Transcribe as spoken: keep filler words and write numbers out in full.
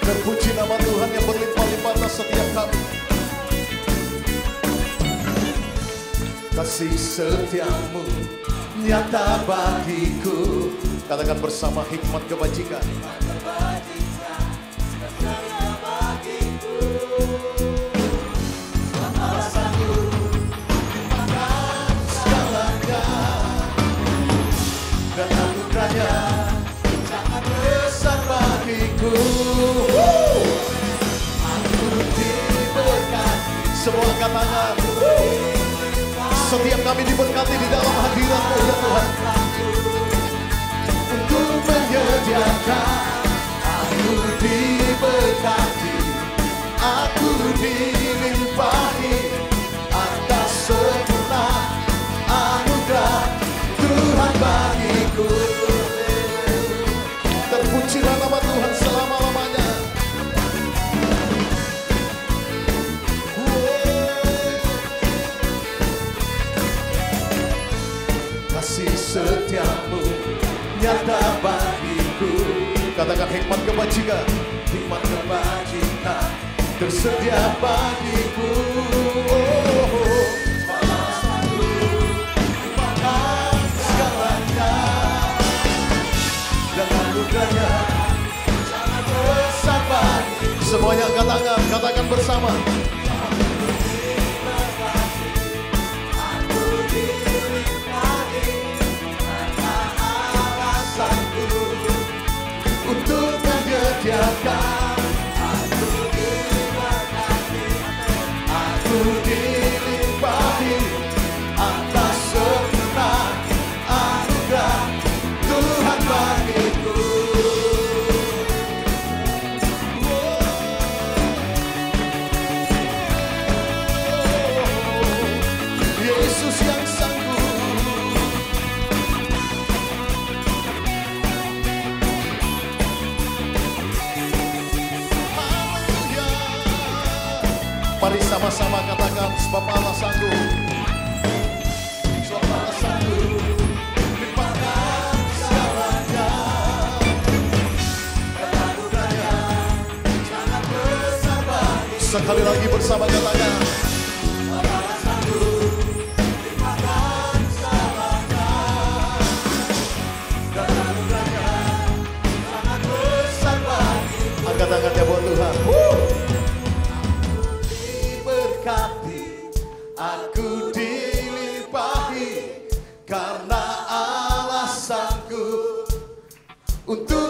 Terpuji nama Tuhan yang berlimpah-limpah atas setiap kami. Kasih setiamu nyata bagiku. Katakan bersama, hikmat kebajikan. Dan anugerahnya sangat besar bagiku. Aku diberkati. Semua angkat tangan. Setiap kami diberkati di dalam hadirat-Mu ya Tuhan. Untuk menyediakan, aku diberkati, aku dilimpahi atas sempurna anugerah Tuhan bagiku. Terpujilah nama Tuhan selama-lamanya. Kasih setiamu nyata bagiku. Katakan hikmat kebajikan. Hikmat kebajikan tersedia bagiku. Oh, balasanku lupakan segalanya. Dan anugerahnya sangat besar bagiku. Semuanya angkat tangan, katakan bersama. Untuk menyediakan, aku diberkati, aku dilimpahi atas sempurna anugerah Tuhan bagiku. Yesus yang sanggup. Mari sama-sama katakan, sebab Allah sanggup. Sebab Allah sanggup limpahkan segalanya. Dan anugerahnya sangat besar bagiku. Sekali lagi bersama katakan, sebab Allah sanggup limpahkan segalanya. Dan anugerahnya sangat besar bagiku. Angkat tangannya buat Tuhan. Aku dilimpahi karena Allah sanggup untuk